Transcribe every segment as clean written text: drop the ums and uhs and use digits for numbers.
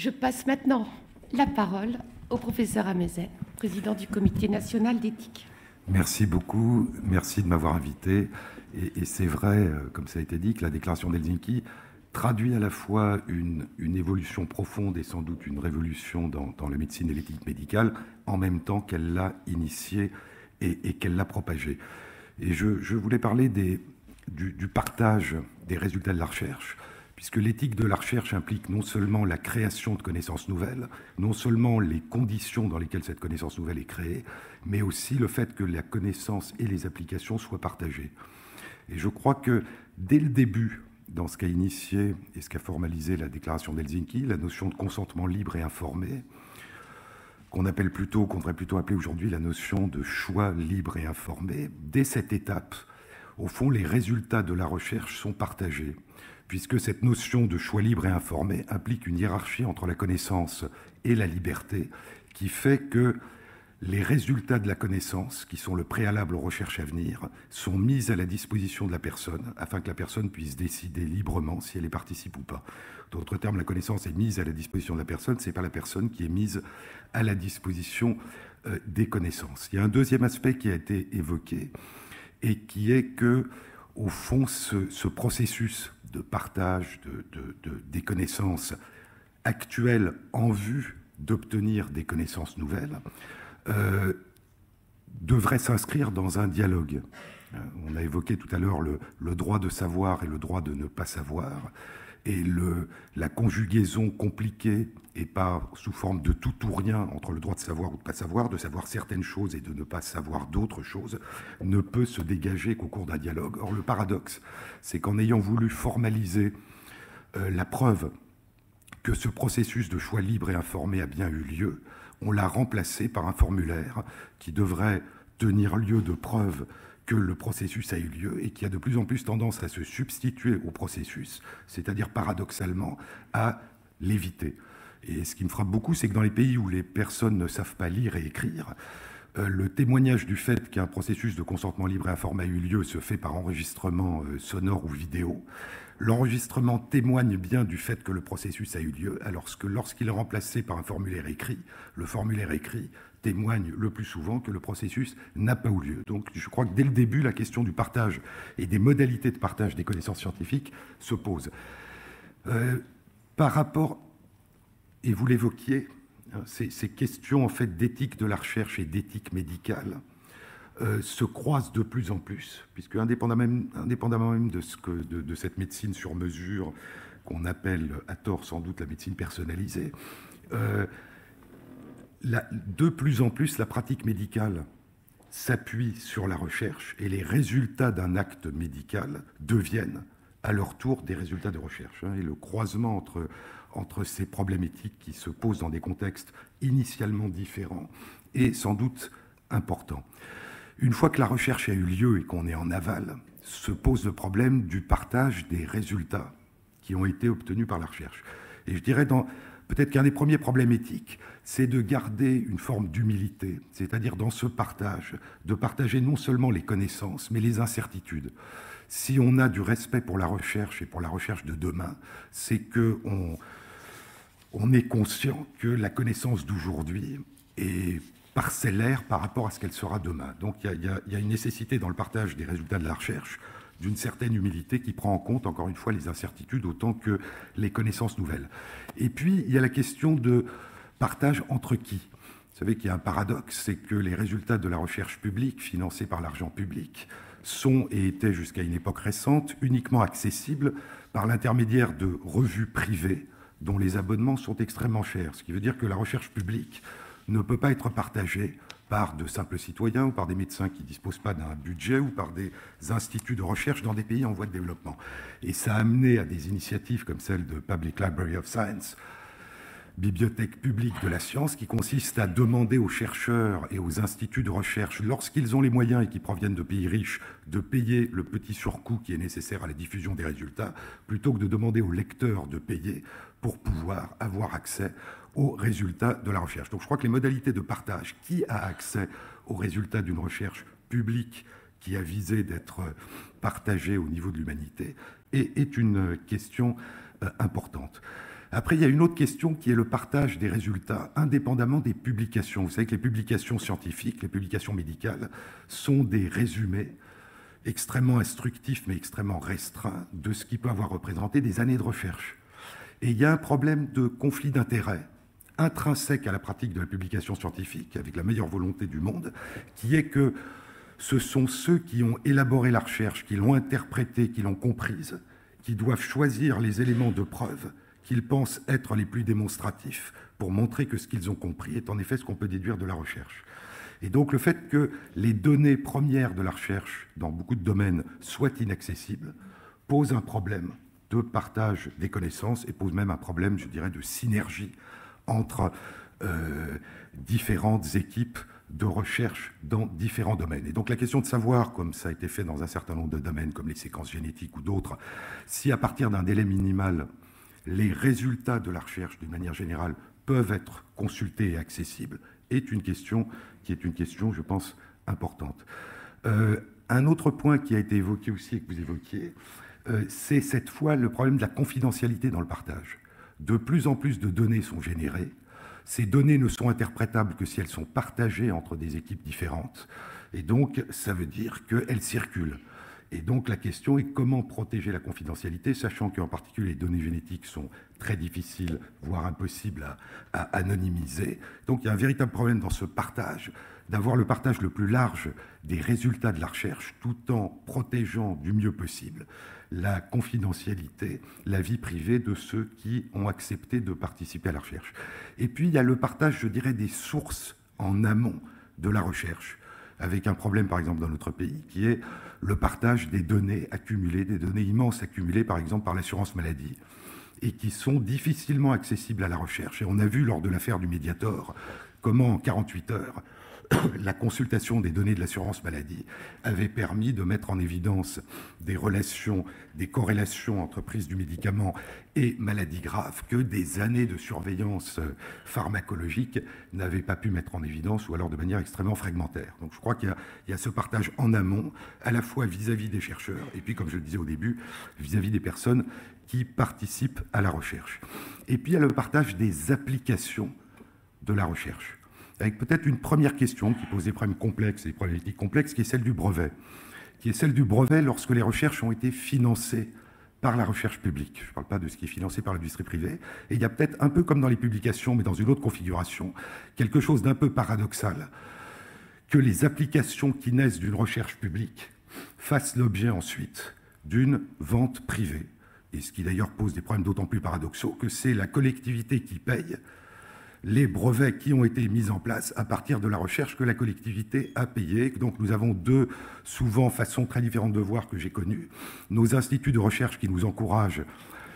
Je passe maintenant la parole au professeur Amezen, président du Comité national d'éthique. Merci beaucoup, merci de m'avoir invité. Et c'est vrai, comme ça a été dit, que la déclaration d'Helsinki traduit à la fois une évolution profonde et sans doute une révolution dans la médecine et l'éthique médicale, en même temps qu'elle l'a initiée et qu'elle l'a propagée. Et je voulais parler du partage des résultats de la recherche, puisque l'éthique de la recherche implique non seulement la création de connaissances nouvelles, non seulement les conditions dans lesquelles cette connaissance nouvelle est créée, mais aussi le fait que la connaissance et les applications soient partagées. Et je crois que dès le début, dans ce qu'a initié et ce qu'a formalisé la déclaration d'Helsinki, la notion de consentement libre et informé, qu'on devrait plutôt appeler aujourd'hui la notion de choix libre et informé, dès cette étape, au fond, les résultats de la recherche sont partagés, puisque cette notion de choix libre et informé implique une hiérarchie entre la connaissance et la liberté, qui fait que les résultats de la connaissance, qui sont le préalable aux recherches à venir, sont mis à la disposition de la personne, afin que la personne puisse décider librement si elle y participe ou pas. D'autres termes, la connaissance est mise à la disposition de la personne, ce n'est pas la personne qui est mise à la disposition des connaissances. Il y a un deuxième aspect qui a été évoqué, et qui est que, au fond, ce processus de partage des connaissances actuelles en vue d'obtenir des connaissances nouvelles devrait s'inscrire dans un dialogue. On a évoqué tout à l'heure le droit de savoir et le droit de ne pas savoir, et la conjugaison compliquée, et pas sous forme de tout ou rien entre le droit de savoir ou de savoir certaines choses et de ne pas savoir d'autres choses, ne peut se dégager qu'au cours d'un dialogue. Or, le paradoxe, c'est qu'en ayant voulu formaliser la preuve que ce processus de choix libre et informé a bien eu lieu, on l'a remplacé par un formulaire qui devrait tenir lieu de preuve que le processus a eu lieu et qui a de plus en plus tendance à se substituer au processus, c'est-à-dire paradoxalement à l'éviter. Et ce qui me frappe beaucoup, c'est que dans les pays où les personnes ne savent pas lire et écrire, le témoignage du fait qu'un processus de consentement libre et informé a eu lieu se fait par enregistrement sonore ou vidéo. L'enregistrement témoigne bien du fait que le processus a eu lieu, alors que lorsqu'il est remplacé par un formulaire écrit, le formulaire écrit témoigne le plus souvent que le processus n'a pas eu lieu. Donc je crois que dès le début, la question du partage et des modalités de partage des connaissances scientifiques se pose. Par rapport, et vous l'évoquiez, ces questions en fait d'éthique de la recherche et d'éthique médicale se croisent de plus en plus, puisque indépendamment même de cette médecine sur mesure qu'on appelle à tort sans doute la médecine personnalisée, de plus en plus la pratique médicale s'appuie sur la recherche et les résultats d'un acte médical deviennent à leur tour des résultats de recherche. Et le croisement entre ces problèmes éthiques qui se posent dans des contextes initialement différents est sans doute important. Une fois que la recherche a eu lieu et qu'on est en aval, se pose le problème du partage des résultats qui ont été obtenus par la recherche. Et je dirais, peut-être qu'un des premiers problèmes éthiques, c'est de garder une forme d'humilité, c'est-à-dire dans ce partage, de partager non seulement les connaissances, mais les incertitudes. Si on a du respect pour la recherche et pour la recherche de demain, c'est qu'on est conscient que la connaissance d'aujourd'hui est parcellaire par rapport à ce qu'elle sera demain. Donc il y a une nécessité dans le partage des résultats de la recherche d'une certaine humilité qui prend en compte, encore une fois, les incertitudes autant que les connaissances nouvelles. Et puis, il y a la question de partage entre qui ? Vous savez qu'il y a un paradoxe, c'est que les résultats de la recherche publique, financés par l'argent public, sont et étaient jusqu'à une époque récente uniquement accessibles par l'intermédiaire de revues privées dont les abonnements sont extrêmement chers. Ce qui veut dire que la recherche publique ne peut pas être partagée par de simples citoyens ou par des médecins qui ne disposent pas d'un budget ou par des instituts de recherche dans des pays en voie de développement. Et ça a amené à des initiatives comme celle de Public Library of Science, bibliothèque publique de la science, qui consiste à demander aux chercheurs et aux instituts de recherche, lorsqu'ils ont les moyens et qui proviennent de pays riches, de payer le petit surcoût qui est nécessaire à la diffusion des résultats, plutôt que de demander aux lecteurs de payer pour pouvoir avoir accès aux résultats de la recherche. Donc je crois que les modalités de partage, qui a accès aux résultats d'une recherche publique qui a visé d'être partagée au niveau de l'humanité, est une question importante. Après, il y a une autre question qui est le partage des résultats, indépendamment des publications. Vous savez que les publications scientifiques, les publications médicales, sont des résumés extrêmement instructifs, mais extrêmement restreints, de ce qui peut avoir représenté des années de recherche. Et il y a un problème de conflit d'intérêts intrinsèque à la pratique de la publication scientifique, avec la meilleure volonté du monde, qui est que ce sont ceux qui ont élaboré la recherche, qui l'ont interprétée, qui l'ont comprise, qui doivent choisir les éléments de preuve qu'ils pensent être les plus démonstratifs pour montrer que ce qu'ils ont compris est en effet ce qu'on peut déduire de la recherche. Et donc le fait que les données premières de la recherche dans beaucoup de domaines soient inaccessibles pose un problème de partage des connaissances et pose même un problème, je dirais, de synergie entre différentes équipes de recherche dans différents domaines. Et donc la question de savoir, comme ça a été fait dans un certain nombre de domaines, comme les séquences génétiques ou d'autres, si à partir d'un délai minimal, les résultats de la recherche, d'une manière générale, peuvent être consultés et accessibles, est une question qui est une question, je pense, importante. Un autre point qui a été évoqué aussi et que vous évoquiez, c'est cette fois le problème de la confidentialité dans le partage. De plus en plus de données sont générées. Ces données ne sont interprétables que si elles sont partagées entre des équipes différentes. Et donc, ça veut dire qu'elles circulent. Et donc, la question est comment protéger la confidentialité, sachant qu'en particulier les données génétiques sont très difficiles, voire impossibles à anonymiser. Donc, il y a un véritable problème dans ce partage, d'avoir le partage le plus large des résultats de la recherche, tout en protégeant du mieux possible la confidentialité, la vie privée de ceux qui ont accepté de participer à la recherche. Et puis, il y a le partage, je dirais, des sources en amont de la recherche, avec un problème, par exemple, dans notre pays, qui est le partage des données accumulées, des données immenses accumulées, par exemple, par l'assurance maladie, et qui sont difficilement accessibles à la recherche. Et on a vu, lors de l'affaire du Mediator, comment, en 48 heures, la consultation des données de l'assurance maladie avait permis de mettre en évidence des relations, des corrélations entre prise du médicament et maladies graves que des années de surveillance pharmacologique n'avaient pas pu mettre en évidence, ou alors de manière extrêmement fragmentaire. Donc je crois qu'il y a ce partage en amont, à la fois vis-à-vis des chercheurs, et puis, comme je le disais au début, vis-à-vis des personnes qui participent à la recherche. Et puis il y a le partage des applications de la recherche, avec peut-être une première question qui pose des problèmes complexes, des problématiques complexes, qui est celle du brevet. Qui est celle du brevet lorsque les recherches ont été financées par la recherche publique. Je ne parle pas de ce qui est financé par l'industrie privée. Et il y a peut-être un peu comme dans les publications, mais dans une autre configuration, quelque chose d'un peu paradoxal, que les applications qui naissent d'une recherche publique fassent l'objet ensuite d'une vente privée. Et ce qui d'ailleurs pose des problèmes d'autant plus paradoxaux que c'est la collectivité qui paye les brevets qui ont été mis en place à partir de la recherche que la collectivité a payée. Donc nous avons deux, souvent, façons très différentes de voir que j'ai connues. Nos instituts de recherche qui nous encouragent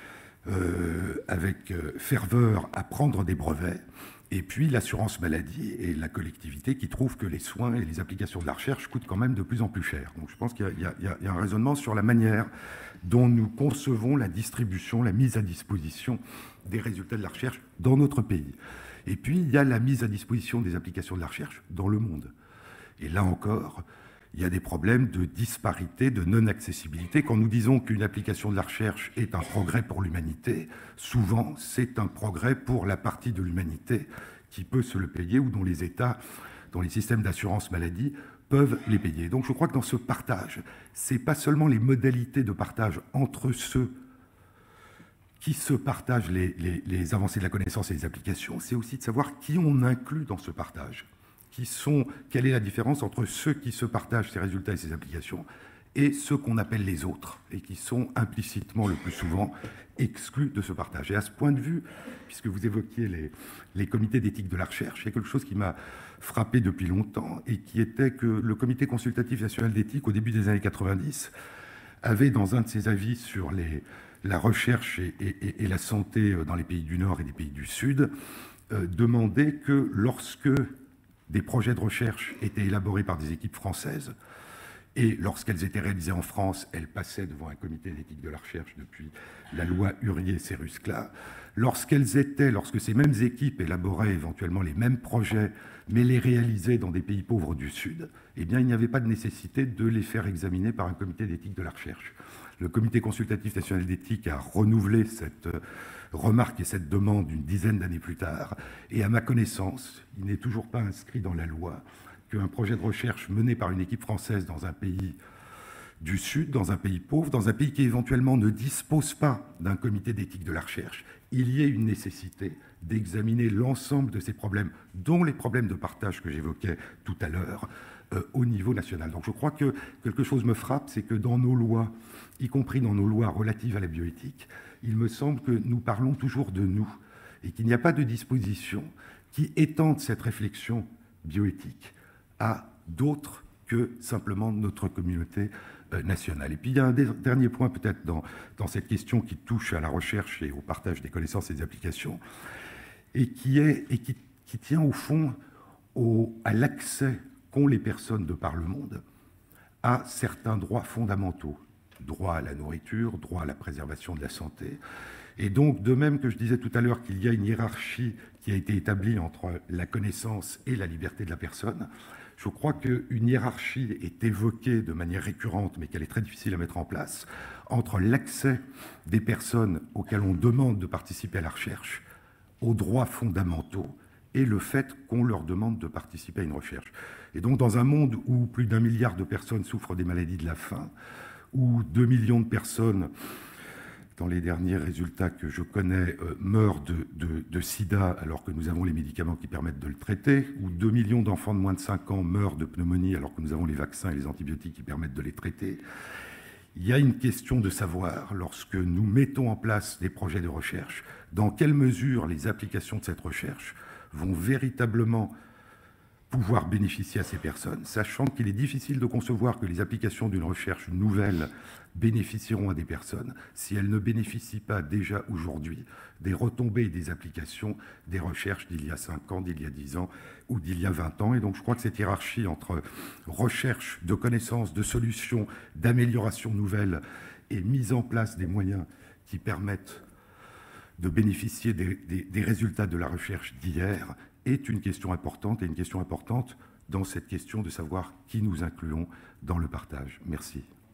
avec ferveur à prendre des brevets, et puis l'assurance maladie et la collectivité qui trouvent que les soins et les applications de la recherche coûtent quand même de plus en plus cher. Donc je pense qu'il y a un raisonnement sur la manière dont nous concevons la distribution, la mise à disposition des résultats de la recherche dans notre pays. Et puis, il y a la mise à disposition des applications de la recherche dans le monde. Et là encore, il y a des problèmes de disparité, de non-accessibilité. Quand nous disons qu'une application de la recherche est un progrès pour l'humanité, souvent, c'est un progrès pour la partie de l'humanité qui peut se le payer ou dont les États, dont les systèmes d'assurance maladie peuvent les payer. Donc, je crois que dans ce partage, ce n'est pas seulement les modalités de partage entre ceux qui se partagent les avancées de la connaissance et les applications, c'est aussi de savoir qui on inclut dans ce partage. Quelle est la différence entre ceux qui se partagent ces résultats et ces applications et ceux qu'on appelle les autres, et qui sont implicitement, le plus souvent, exclus de ce partage. Et à ce point de vue, puisque vous évoquiez les comités d'éthique de la recherche, il y a quelque chose qui m'a frappé depuis longtemps, et qui était que le Comité consultatif national d'éthique, au début des années 90, avait, dans un de ses avis sur la recherche et la santé dans les pays du Nord et des pays du Sud, demandait que lorsque des projets de recherche étaient élaborés par des équipes françaises, et lorsqu'elles étaient réalisées en France, elles passaient devant un comité d'éthique de la recherche depuis la loi Hurier-Séruskla, lorsque ces mêmes équipes élaboraient éventuellement les mêmes projets, mais les réalisaient dans des pays pauvres du Sud, eh bien, il n'y avait pas de nécessité de les faire examiner par un comité d'éthique de la recherche. Le Comité consultatif national d'éthique a renouvelé remarque et cette demande une dizaine d'années plus tard. Et à ma connaissance, il n'est toujours pas inscrit dans la loi qu'un projet de recherche mené par une équipe française dans un pays du Sud, dans un pays pauvre, dans un pays qui éventuellement ne dispose pas d'un comité d'éthique de la recherche, il y ait une nécessité d'examiner l'ensemble de ces problèmes, dont les problèmes de partage que j'évoquais tout à l'heure, au niveau national. Donc je crois que quelque chose me frappe, c'est que dans nos lois, y compris dans nos lois relatives à la bioéthique, il me semble que nous parlons toujours de nous et qu'il n'y a pas de disposition qui étende cette réflexion bioéthique à d'autres que simplement notre communauté nationale. Et puis il y a un dernier point peut-être dans cette question qui touche à la recherche et au partage des connaissances et des applications, et qui tient au fond à l'accès qu'ont les personnes de par le monde à certains droits fondamentaux, droit à la nourriture, droit à la préservation de la santé. Et donc, de même que je disais tout à l'heure qu'il y a une hiérarchie qui a été établie entre la connaissance et la liberté de la personne, je crois qu'une hiérarchie est évoquée de manière récurrente, mais qu'elle est très difficile à mettre en place, entre l'accès des personnes auxquelles on demande de participer à la recherche aux droits fondamentaux et le fait qu'on leur demande de participer à une recherche. Et donc, dans un monde où plus d'1 milliard de personnes souffrent des maladies de la faim, où 2 millions de personnes, dans les derniers résultats que je connais, meurent de sida alors que nous avons les médicaments qui permettent de le traiter, où 2 millions d'enfants de moins de 5 ans meurent de pneumonie alors que nous avons les vaccins et les antibiotiques qui permettent de les traiter, il y a une question de savoir, lorsque nous mettons en place des projets de recherche, dans quelle mesure les applications de cette recherche vont véritablement pouvoir bénéficier à ces personnes, sachant qu'il est difficile de concevoir que les applications d'une recherche nouvelle bénéficieront à des personnes si elles ne bénéficient pas déjà aujourd'hui des retombées et des applications des recherches d'il y a 5 ans, d'il y a 10 ans ou d'il y a 20 ans. Et donc je crois que cette hiérarchie entre recherche de connaissances, de solutions, d'améliorations nouvelles et mise en place des moyens qui permettent de bénéficier des résultats de la recherche d'hier est une question importante, et une question importante dans cette question de savoir qui nous incluons dans le partage. Merci.